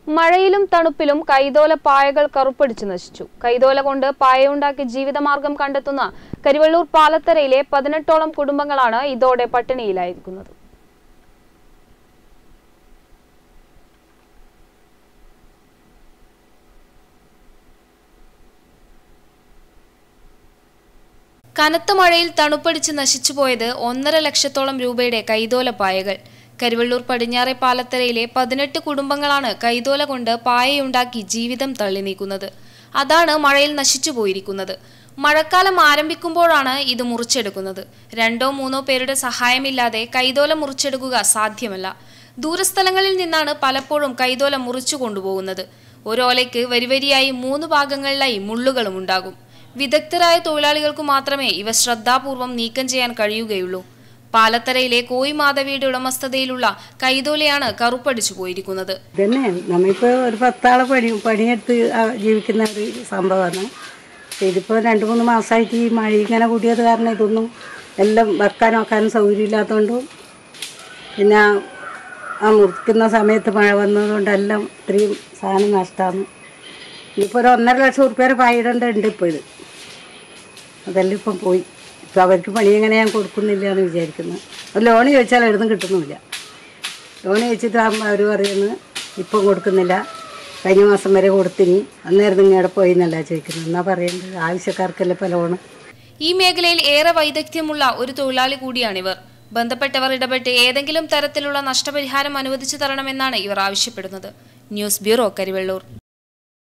മഴയിലും തണുപ്പിലും കൈതോല പായകൾ കറുപ്പടിച്ചു നശിച്ചു. കൈതോല കൊണ്ട് പായയുണ്ടാക്കി ജീവിതമാർഗം കണ്ടെത്തുന്ന കരിവള്ളൂർ പാലത്തറയിലെ 18ഓളം കുടുംബങ്ങളാണ് ഇതോടെ പട്ടിണിയിലായിരിക്കുന്നത്. കനത്ത മഴയിൽ തണുപ്പടിച്ച് നശിച്ചുപോയത് 1.5 ലക്ഷത്തോളം രൂപയുടെ കൈതോല പായകൾ. കരിവള്ളൂർ പടിഞ്ഞാറെ പാലത്തറയിലെ 18 കുടുംബങ്ങളാണ് കൈതോല കൊണ്ട് പായയുണ്ടാക്കി ജീവിതം തള്ളി നീക്കുന്നത്. അതാണ് മഴയിൽ നശിച്ചു പോയിരിക്കുന്നത്. മഴക്കാലം ആരംഭിക്കുമ്പോഴാണ് ഇത് മുറിച്ചെടുക്കുന്നത്. 2-3 പേരുടെ സഹായമില്ലാതെ കൈതോല മുറിച്ചെടുക്കുക സാധ്യമല്ല. ദൂരസ്ഥലങ്ങളിൽ നിന്നാണ് പലപ്പോഴും കൈതോല മുറിച്ചു കൊണ്ടുപോകുന്നത്. ഒരോലയ്ക്ക് വരിവരിയായി 3 ഭാഗങ്ങളിലായി മുള്ളുകളും ഉണ്ടാകും. വിദഗ്ധരായ തൊഴിലാളികൾക്ക് മാത്രമേ ഇവ ശ്രദ്ധാപൂർവം നീക്കം ചെയ്യാൻ കഴിയുകയുള്ളൂ. പാലത്തറയിലെ കോയി മാധവിയുടെ ഉടമസ്ഥതയിലുള്ള കൈതോലയാണ് കറുപ്പടിച്ചു പോയിരിക്കുന്നത്. ഇതന്നെ നമ്മളിപ്പോൾ ഒരു 10 ആളെ പണിയെടുത്ത് ജീവിക്കുന്ന ഒരു സംഭവമാണ്. ഇതിപ്പോൾ 2-3 മാസമായിട്ട് ഈ മഴ ഇങ്ങനെ കൂടിയത് കാരണം ഇതൊന്നും എല്ലാം വെക്കാനും സൗകര്യമില്ലാത്തതുകൊണ്ടും പിന്നെ ആ മുറിക്കുന്ന സമയത്ത് മഴ വന്നതുകൊണ്ടെല്ലാം ഇത്രയും സാധനം നഷ്ടമാണ്. ഇപ്പോൾ ഒരു 1.5 ലക്ഷം ഉറുപ്പ്യ പായിടേണ്ടതുണ്ട്. ഇപ്പോൾ ഇത് അതെല്ലാം ഇപ്പം പോയി. ഇപ്പോൾ അവർക്ക് പണി എങ്ങനെ ഞാൻ കൊടുക്കുന്നില്ല എന്ന് വിചാരിക്കുന്നത്. ലോൺ ചോദിച്ചാൽ എഴുതും കിട്ടുന്നുമില്ല. ലോൺ ചോദിച്ചിട്ട് അവർ പറയുന്നത് ഇപ്പം കൊടുക്കുന്നില്ല, കഴിഞ്ഞ മാസം വരെ കൊടുത്തിനി, അന്നേരം ഇങ്ങോട്ട് പോയി എന്നല്ല ചോദിക്കുന്നത്. എന്നാ പറയേണ്ടത്, ആവശ്യക്കാർക്കല്ലേ ഇപ്പോൾ ലോണ്. ഈ മേഖലയിൽ ഏറെ വൈദഗ്ധ്യമുള്ള ഒരു തൊഴിലാളി കൂടിയാണിവർ. ബന്ധപ്പെട്ടവർ ഇടപെട്ട് ഏതെങ്കിലും തരത്തിലുള്ള നഷ്ടപരിഹാരം അനുവദിച്ചു തരണമെന്നാണ് ഇവർ ആവശ്യപ്പെടുന്നത്. News bureau, Karivellur.